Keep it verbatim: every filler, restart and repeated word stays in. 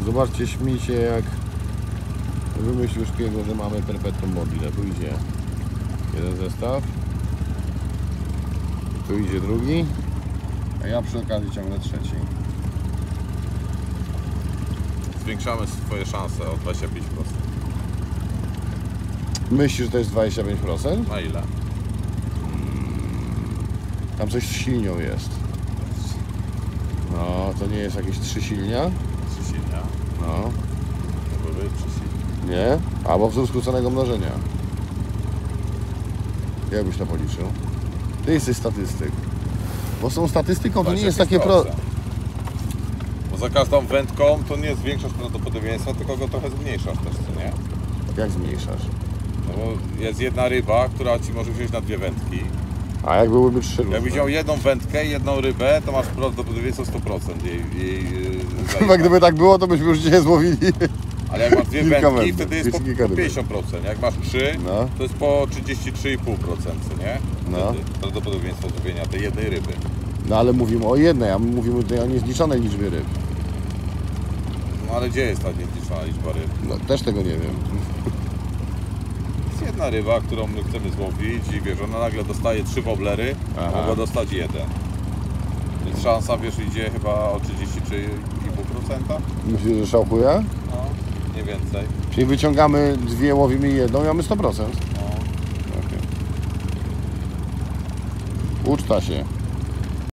Zobaczcie, śmiej się jak wymyślił szpiegu, że mamy perpetuum mobile. Tu idzie jeden zestaw, tu idzie drugi, a ja przy okazji ciągnę trzeci. Zwiększamy swoje szanse o dwadzieścia pięć procent. Myślisz, że to jest dwadzieścia pięć procent? Na ile? Tam coś z silnią jest. No, to nie jest jakieś trzy silnia? Trzy silnia? No. Były trzy silnia. Nie? Albo wzór skróconego mnożenia. Jak byś to policzył? Ty jesteś statystyk. Bo z tą statystyką to nie jest takie pro... Bo za każdą wędką to nie zwiększasz prawdopodobieństwa, tylko go trochę zmniejszasz też, co nie? Jak zmniejszasz? No bo jest jedna ryba, która ci może wziąć na dwie wędki. A jak byłyby trzy różne? Jakbyś wziął jedną wędkę i jedną rybę, to masz prawdopodobieństwo sto procent jej, jej Chyba gdyby tak było, to byśmy już dzisiaj złowili. Ale jak masz dwie Kilka wędki, wędek, wtedy jest po kilka rybek. pięćdziesiąt procent. Jak masz trzy, No. to jest po trzydzieści trzy i pół procent, nie? No. Wtedy prawdopodobieństwo złowienia tej jednej ryby. No ale mówimy o jednej, a my mówimy tutaj o niezliczonej liczbie ryb. No ale gdzie jest ta niezliczona liczba ryb? No też tego nie wiem. Jest jedna ryba, którą my chcemy złowić i wiesz, ona nagle dostaje trzy woblery, Aha. mogła dostać jeden. Więc szansa, wiesz, idzie chyba o trzydzieści trzy i pół procent. Myślisz, że szałkuje? No, nie więcej. Czyli wyciągamy dwie, łowimy jedną i mamy sto procent. No. Okay. Uczta się.